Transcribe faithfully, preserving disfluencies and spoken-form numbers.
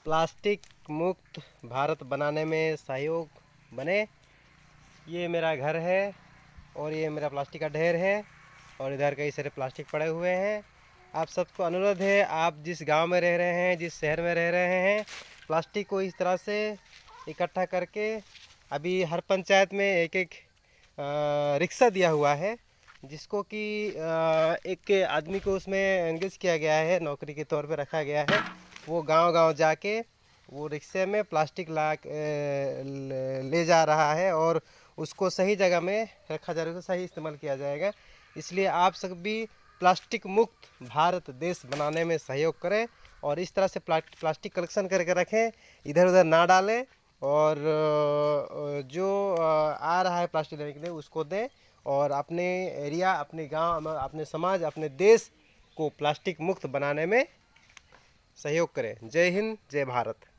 Plastic मुक्त भारत बनाने में सहयोग बने। ये मेरा घर है और ये मेरा प्लास्टिक का ढेर है और इधर कई सारे प्लास्टिक पड़े हुए हैं। आप सबको अनुरोध है, आप जिस गांव में रह रहे हैं, जिस शहर में रह रहे हैं, प्लास्टिक को इस तरह से इकट्ठा करके, अभी हर पंचायत में एक एक रिक्शा दिया हुआ है जिसको कि एक आदमी को उसमें एंगेज किया गया है, नौकरी के तौर पे रखा गया है। वो गांव-गांव जाके वो रिक्शे में प्लास्टिक ला ले जा रहा है और उसको सही जगह में रखा जा रहा है, सही इस्तेमाल किया जाएगा। इसलिए आप सब भी प्लास्टिक मुक्त भारत देश बनाने में सहयोग करें और इस तरह से प्लास्टिक कलेक्शन करके रखें, इधर उधर ना डालें और जो आ रहा है प्लास्टिक लेने के लिए उसको दें और अपने एरिया, अपने गांव, अपने समाज, अपने देश को प्लास्टिक मुक्त बनाने में सहयोग करें। जय हिंद, जय भारत।